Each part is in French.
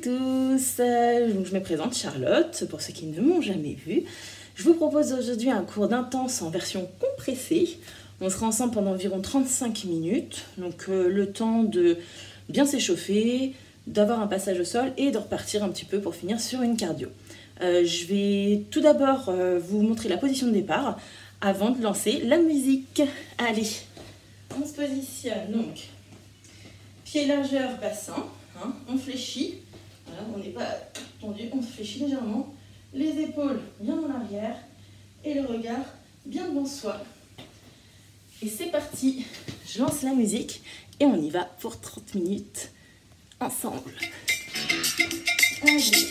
tous, donc je me présente Charlotte, pour ceux qui ne m'ont jamais vue. Je vous propose aujourd'hui un cours d'intense en version compressée. On sera ensemble pendant environ 35 minutes, donc le temps de bien s'échauffer, d'avoir un passage au sol et de repartir un petit peu pour finir sur une cardio. Je vais tout d'abord vous montrer la position de départ avant de lancer la musique. Allez, on se positionne donc, pied largeur bassin, hein, on fléchit, voilà, on n'est pas tendu, on fléchit légèrement, les épaules bien en arrière et le regard bien devant soi. Et c'est parti, je lance la musique et on y va pour 30 minutes ensemble. Allez,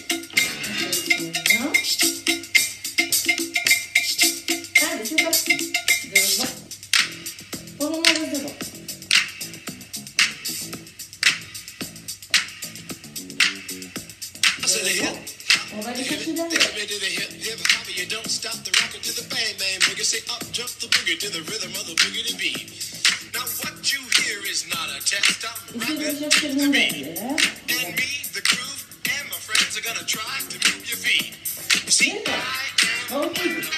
allez, c'est parti, devant, pour le moment reste devant. On va aller chercher derrière. Essayez de chercher bien derrière. Ok.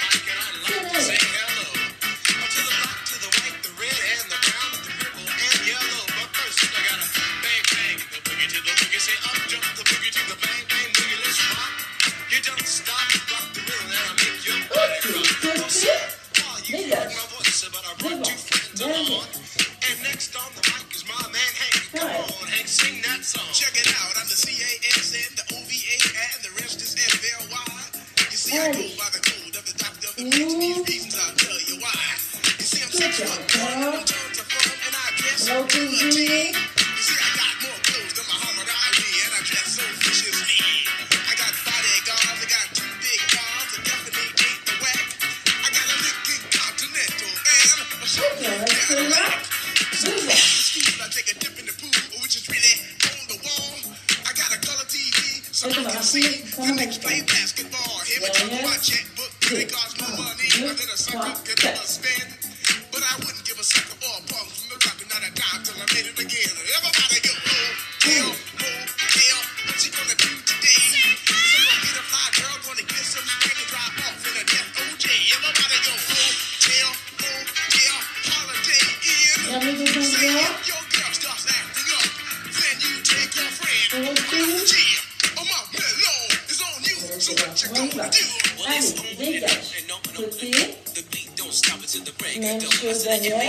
Même chose derrière.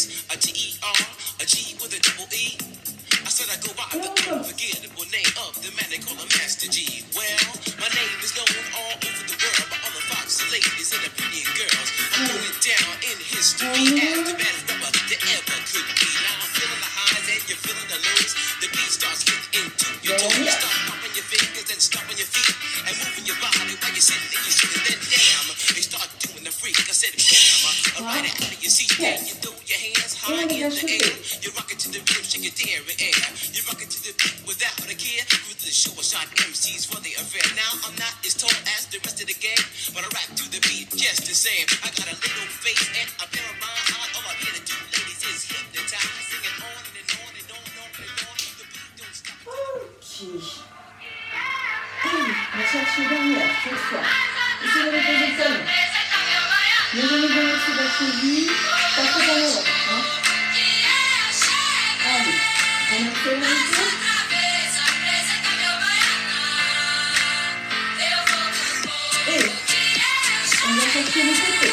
On va chercher derrière, cette fois. Essayez de reposer le talon. Les genoux bien au-dessus de la cheville, pas trop en avant. Hein. Allez, on accélère un peu. Et on va chercher le côté.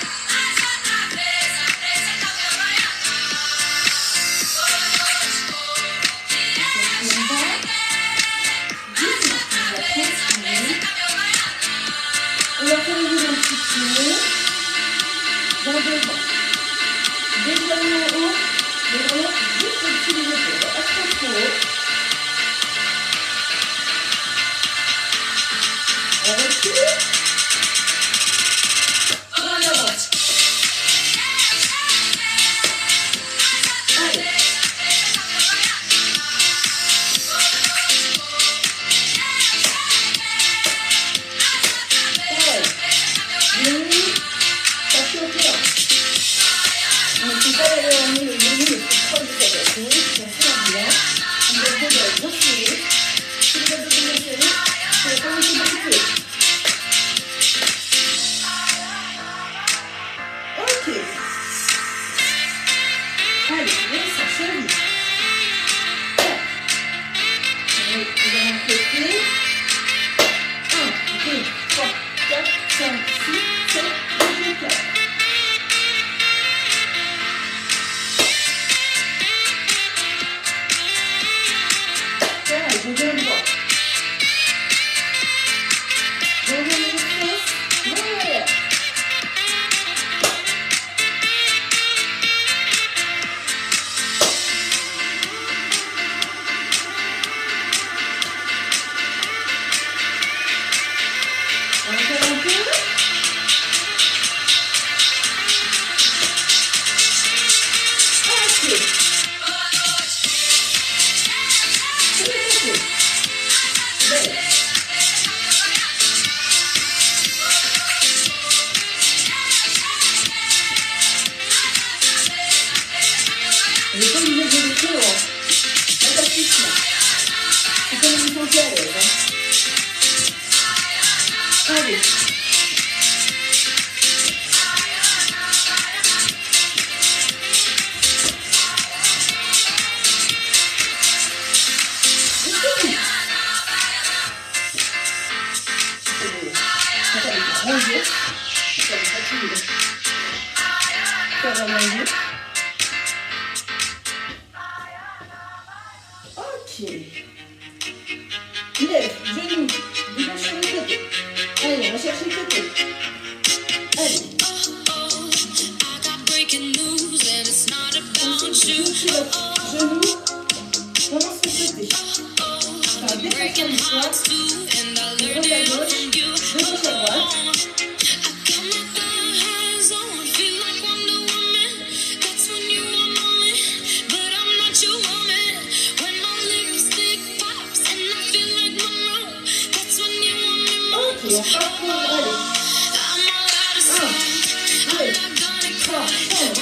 On va faire les un petit peu dans devant. Déployer en haut, mais vraiment juste au-dessus des épaules. Pas trop haut. On recule. On avance. Allez. On ne peut pas aller le genou le plus proche de sa poitrine, c'est assez bien. 3, 4, 5, 6, 7, 8, 4. Pareil, je viens droit. Je reviens de l'autre face. Voilà. Encore un peu. Ok. Belle. On n'est pas obligé de le faire, hein. Pas de soucis, là. C'est comme vous sentez à l'aise, hein. Allez. Ça va être grand jeu. Ça va être fatigué. Ça va manger. Ok. Lève, genou, dégage sur le côté. Allez, on va chercher le côté. Allez. Genou, commence le côté. Enfin, déflexion du poids. Le de la gauche, de gauche à droite. Ok, on parcourt, allez. 1, 2, 3, 4.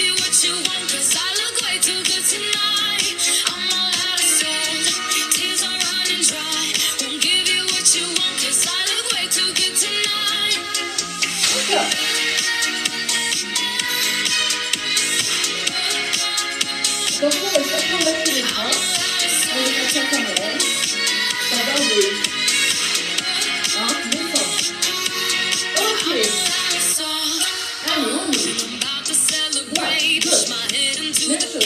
Donc on va faire combattre les bras. On va faire ça comme elle. Pendant 2. 1, descend. Ok. Allez, on y va. Droite, gauche. Même chose.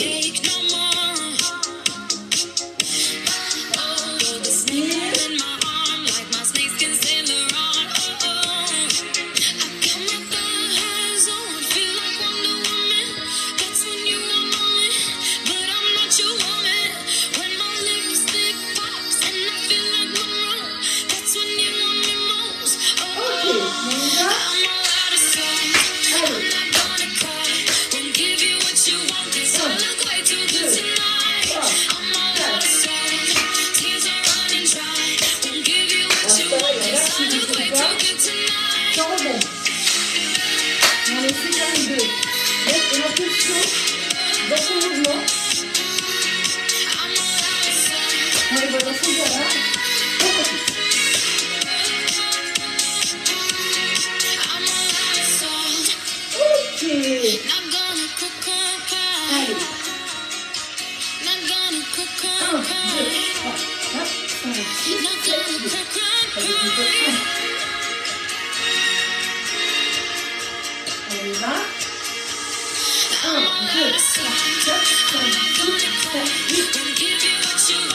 Sans rebond. On les fait comme les deux. Et l'impulsion dans son mouvement. On les voit dans son garage. On repousse. Ok. Allez. 1, 2, 3, 4, 5, 6, 7, 8. On y va. 1, 2, 3, 4, 5, 6, 7, 8.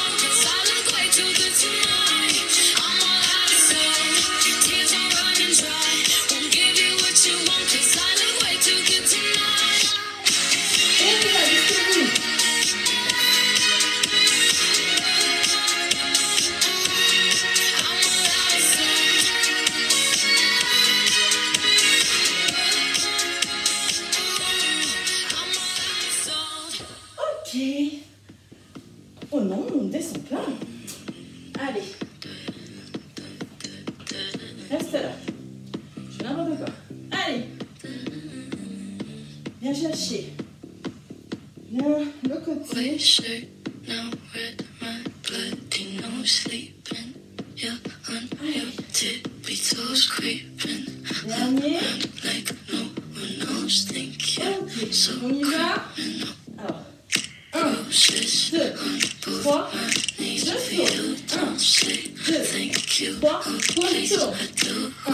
Oh non, on descend plein. Allez. Reste là. Je fais n'importe quoi. Allez. Viens chercher. Viens le côté. Dernier. Ok, on y va. Alors, 1, 2, 3, 2 tours. 1, 2, 3, 3 tours. 1,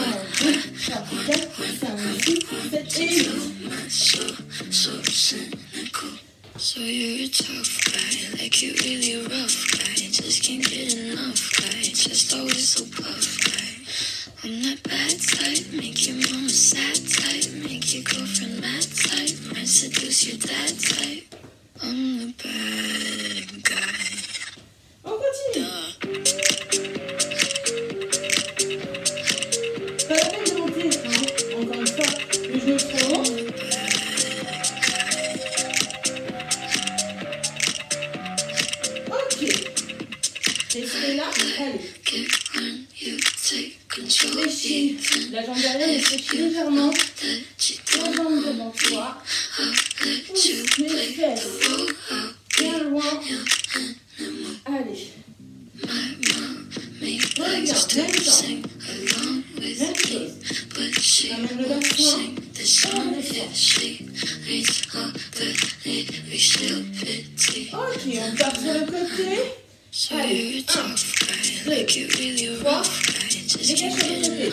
like you really rough guy. Just can't get enough guy. Just always so puff guy. I'm that bad type, make your mama sad type, make your girlfriend mad type, might seduce your dad type. I'm the bad guy. On continue. Pas la peine de monter, hein. Encore une fois, le genou trop long. Ok. Restez là, allez. Fléchis la jambe derrière et fléchis légèrement la jambe devant toi. Pousse les fesses bien loin. Allez. Regarde, même temps. Même chose. Amène le bassin. On descend. Ok, on part sur le côté. Allez, 1, 2, 3. Dégage sur le côté.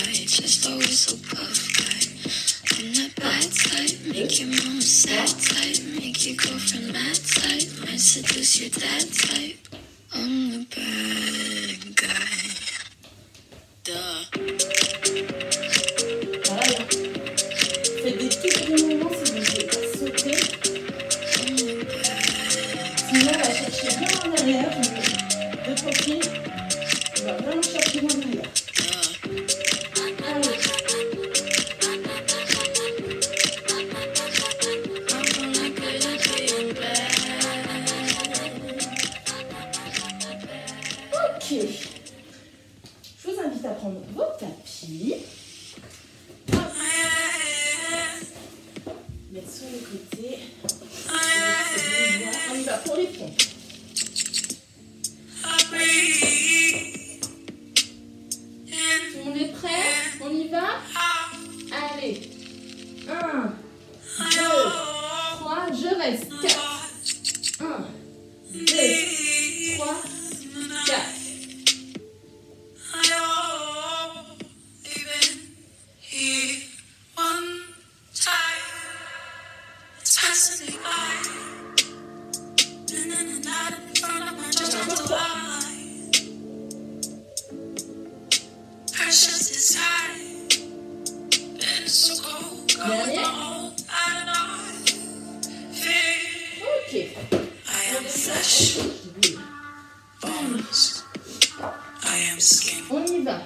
Make your mama sad type, make your girlfriend mad type, might seduce your dad type. I'm the bad guy. Duh. Voilà. Faites des tout petits mouvements si vous voulez pas sauter. Sinon, on va chercher bien en arrière. De profil. On va vraiment chercher bien en arrière. Allez. Ok, je vous invite à prendre vos tapis, mettre sur le côté, on y va pour les pompes. Tout le monde est prêt? On y va? Allez, 1, 2, 3, je reste, 4, 1, 2, 3, 4. Ok. On y va.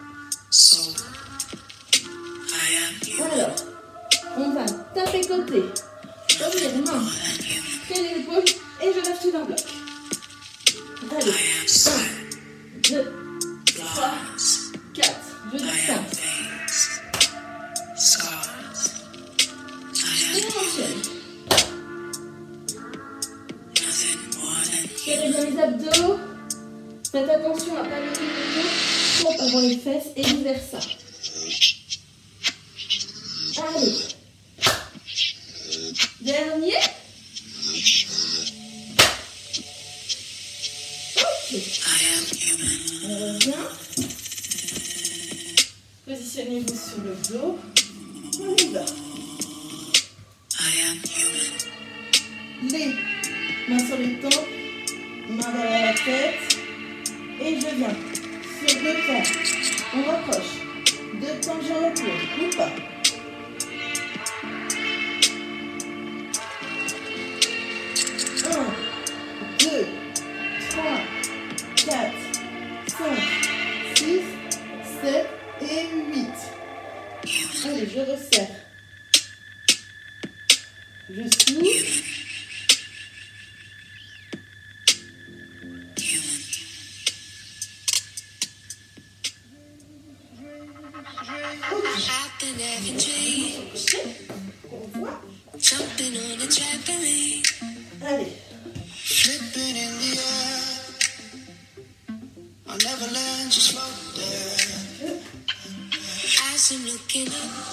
Alors, on va taper côté. Revenir, main. Tiens les épaules et je lève tout d'un bloc. Allez. 1, 2, 3, 4. Je descends. Et on enchaîne. Serrez bien les abdos. Faites attention à ne pas lever le dos trop avant les fesses et vice versa. Allez. Dernier. Ok. On revient. Positionnez-vous sur le dos. On y va. Les mains sur les tempes, mains derrière la tête. Et je viens sur 2 temps. On rapproche. 2 temps, je retourne. Ou pas. 1, 2, 3, 4, 5, 6, 7 et 8. Allez, je resserre. Je souffle. Allez. Flipping in the air, I'll never learn to slow down. As I'm looking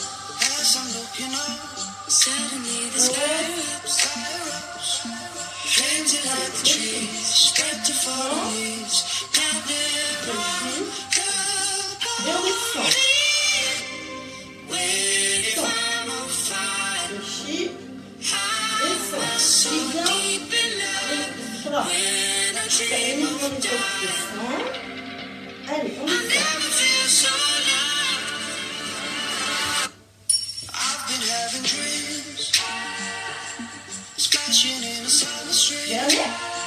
up, suddenly the sky erupts. Flames that light the trees, spread to fallen leaves. Now they're on Et on descend. where if I'm on fire, Le chip. how Descend. so Et bien. deep in love. Les 3. Ça élimine mon descend. Allez, on descend. Dernier.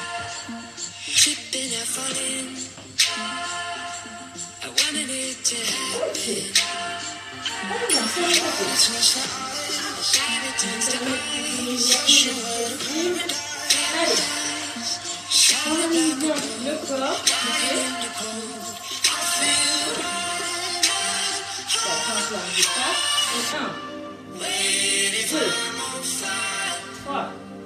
Allez, on analyse bien le corps. Ça prend un plan de pas. Et 1, 2, 3.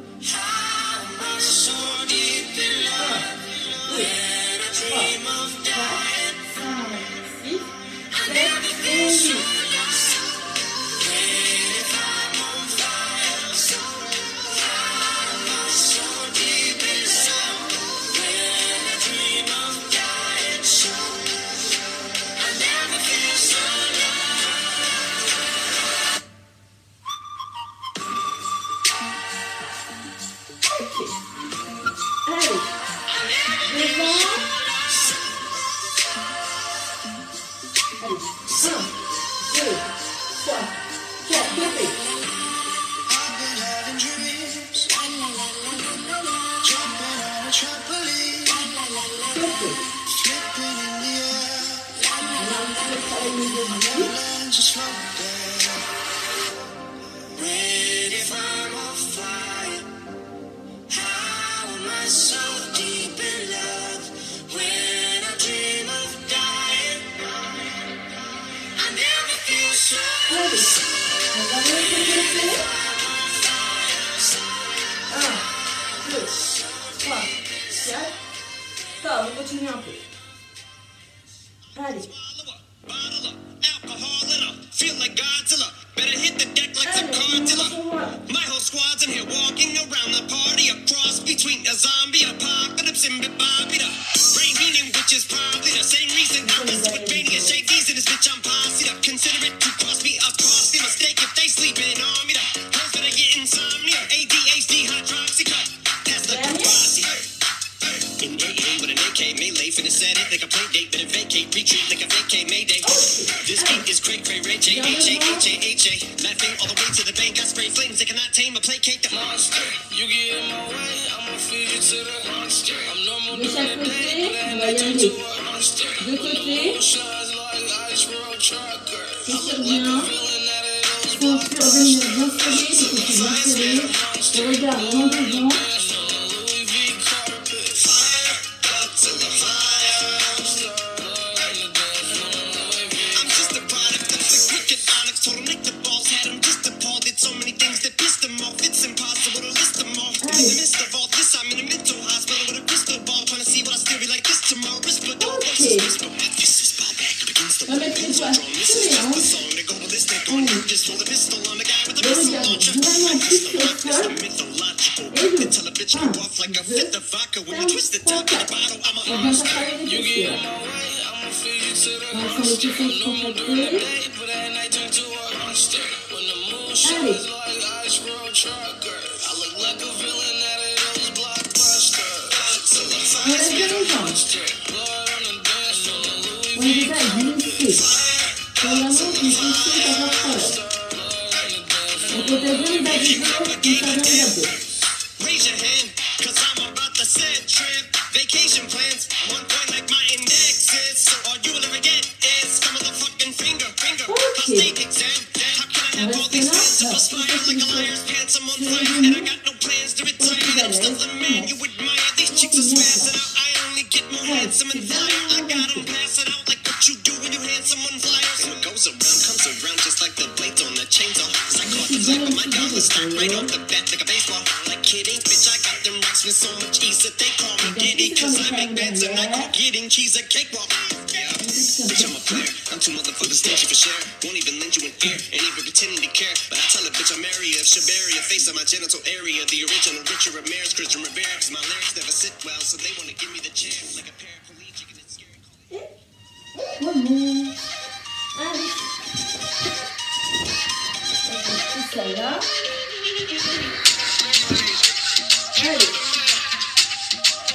4. On continue un peu. Allez. My whole squad's in here walking around the party, a cross between a zombie and apocalypse and Bobby. Brain meaning, which is probably the same reason I'm with mania shakies in this bitch. I'm posse up. Consider it to cost me a costly mistake if they sleeping on me. Hoes that I get insomnia, ADHD, hydroxy cut. That's the posse. In AA with an AK melee, finna set it like a play date, better vacate, retreat like a vacate Mayday. This beat is cray cray, Ray J, H-A-H-A-H-A. Laughing all the way to the bank, I spray flames, they cannot tame or placate the monster. You get in my way, I'ma feed you to the monster. I'm normal during the day, but at night turn to a monster. De côté. Tire bien. Ceinture bien serrée, les côtés bien serrés. Le regard bien devant. On va mettre les doigts sur les hanches. Le regard vraiment plus sur le sol. Et le 1, 2, 3, 4. On va bien travailler les fessiers. On va faire les fessiers contractés. Allez. On lève bien les jambes. On est déjà glissé. Sur la montre, les fessiers, ça va faire. On peut bien les abdos, comme ça bien les abdos. Raise your hand, cause I'm about to set trip. Vacation plans, one point like my index is. So all you will ever get is some of the fucking finger. I'll state exam. How can I have all these plans if I smile like a liar's pants? I'm on fire and I got no plans to retire. I'm still the man you admire. These chicks are spazzing out. I only get more handsome and flyer. I got them passing out like what you do when you hand someone flyers. What goes around comes around just like the blades on the chainsaw. Cause I caught the flip of my dollar stack right off the bat like a baseball. Like kidding, bitch, I got them rocks with so much ease that they call me Diddy. Cause I make bands and I call getting cheese a cakewalk. Yeah, bitch, I'm a player. I'm too motherfucking stingy for share. Won't even lend you an ear, ain't even pretending to care. But I tell a bitch I'm area of Shabaria, face on my genital area. The original Richard Ramirez, Christian Rivera. Cause my lyrics never sit well, so they wanna give me the chair. Like a paraplegic and it's scary. Allez. Tout ça là. Allez.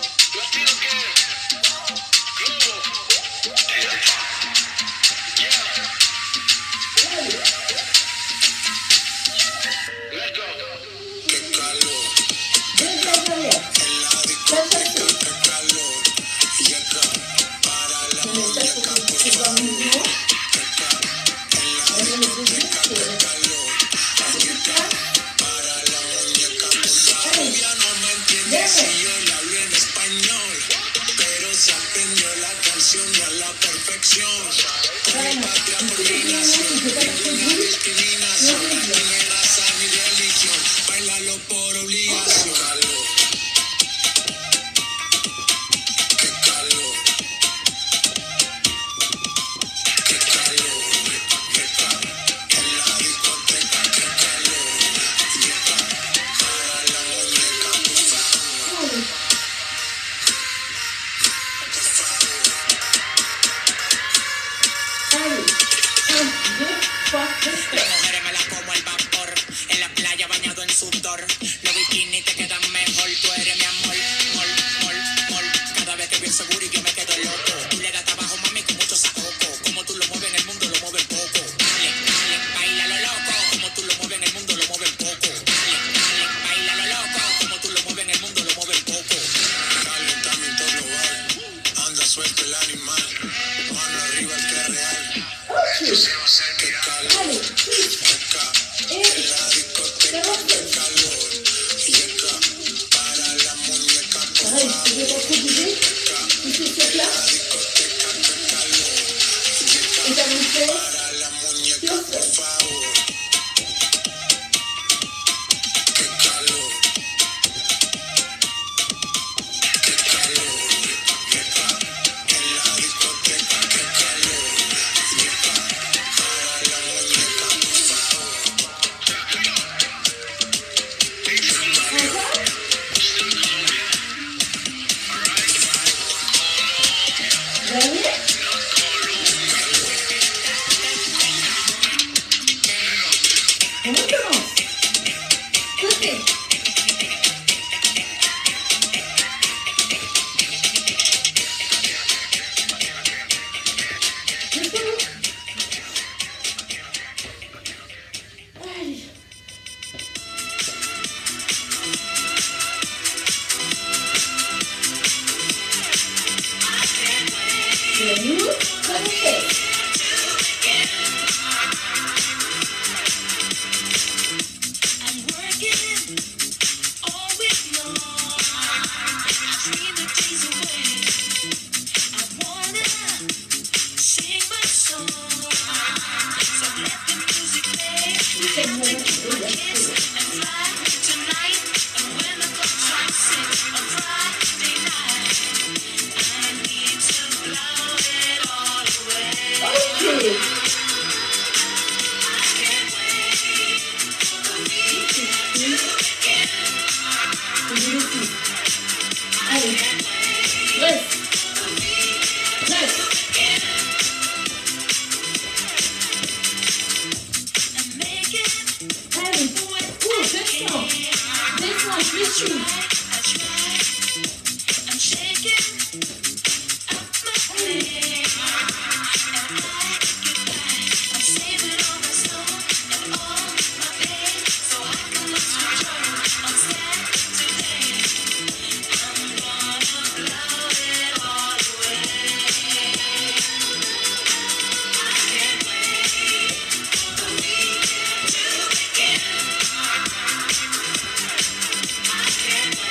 Descends.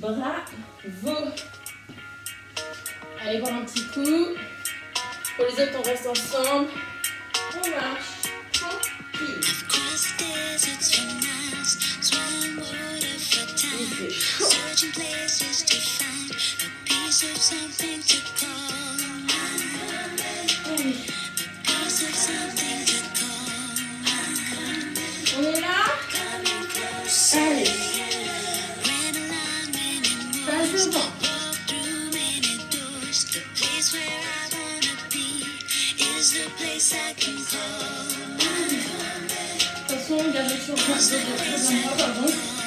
Bravo. Allez voir un petit coup. Pour les autres, on reste ensemble. On marche. Tranquille. Il fait chaud. Allez. On est là. Allez. Passe devant. Attention, gardez sur moi, pardon.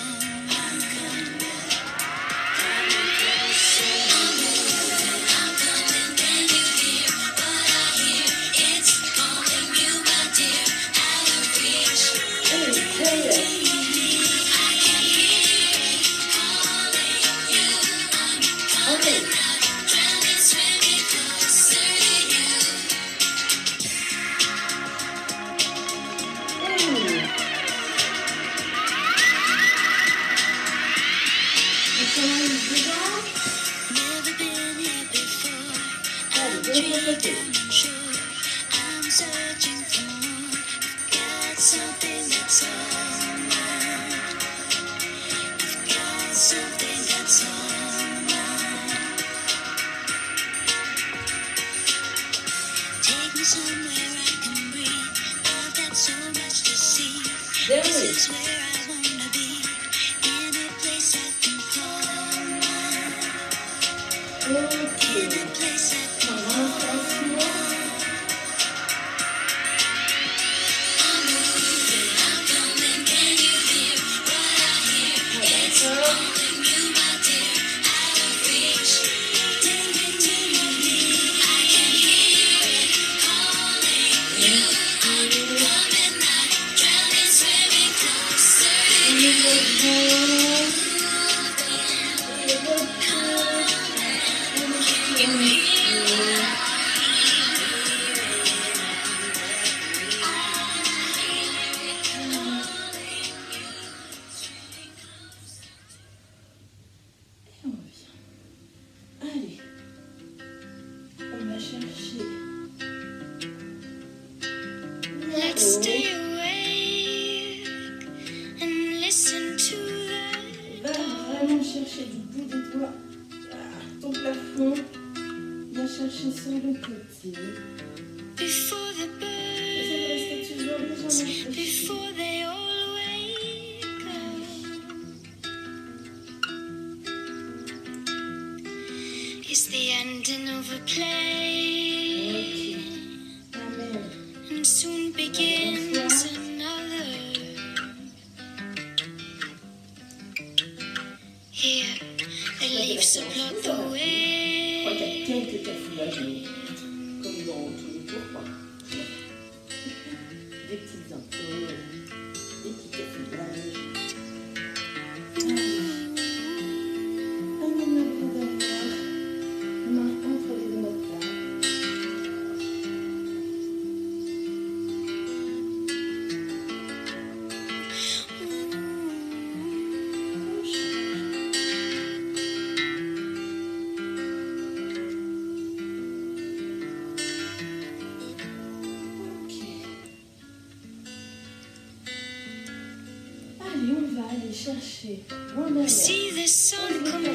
Chercher loin derrière. See the sun come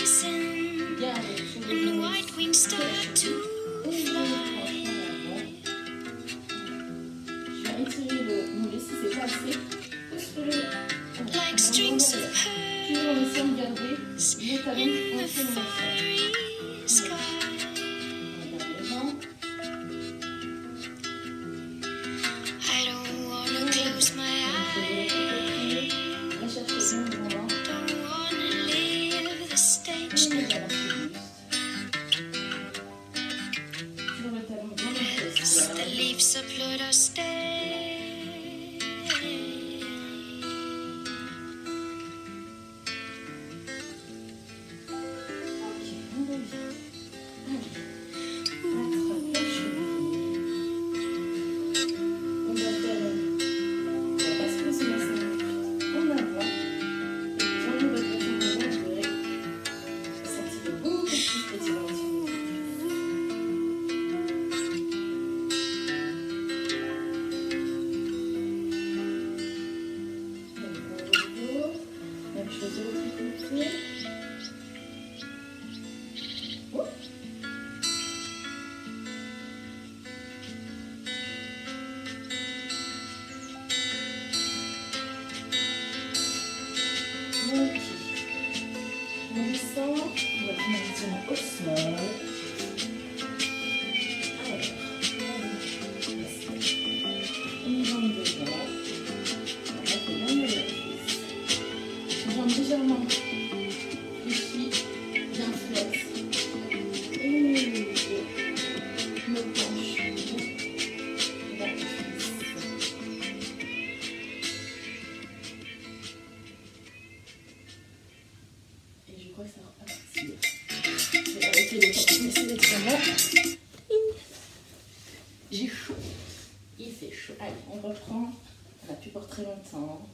rising and the white wings start to fly. Je vais étirer le laisser, c'est pas assez. Like strings of toujours en essayant de garder les talons in the en fiery sky. I don't wanna close my eyes. Don't wanna leave the stage now. As the leaves upload our stay. Ok. On descend, on va faire un étirement au sol. Alors, une jambe devant. On va faire l'angle de la cuisse. Une jambe légèrement fléchie, bien flex. Et je me penche vers la cuisse. Et je crois que ça va repartir. Je vais arrêter le temps de laisser l'étirement. J'ai chaud. Il fait chaud. Allez, on reprend. On n'a plus pour très longtemps.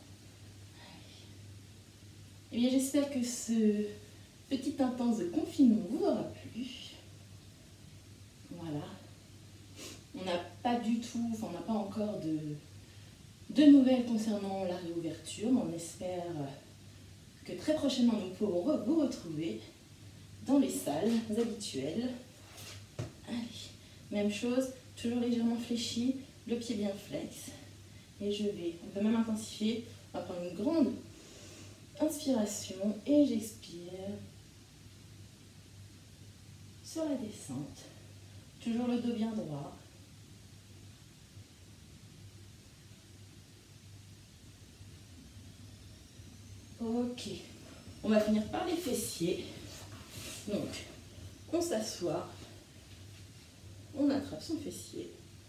Eh bien, j'espère que ce petit intense de confinement vous aura plu. Voilà. On n'a pas du tout, enfin, on n'a pas encore de nouvelles concernant la réouverture, mais on espère que très prochainement nous pourrons vous retrouver dans les salles habituelles. Allez, même chose, toujours légèrement fléchi, le pied bien flex. Et on peut même intensifier, on va prendre une grande inspiration et j'expire sur la descente. Toujours le dos bien droit. Ok, on va finir par les fessiers. Donc, on s'assoit, on attrape son fessier.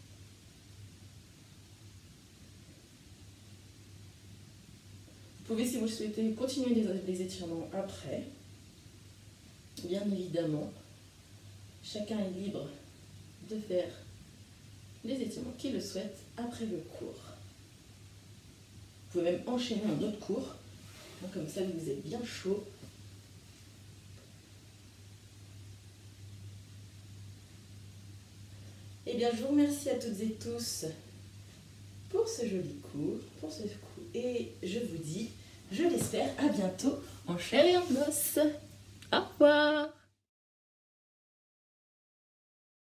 Vous pouvez, si vous le souhaitez, continuer les étirements après. Bien évidemment, chacun est libre de faire les étirements qu'il le souhaite après le cours. Vous pouvez même enchaîner un autre cours. Comme ça, vous êtes bien chaud. Eh bien, je vous remercie à toutes et tous pour ce joli cours, et je vous dis, je l'espère, à bientôt en chair et en os.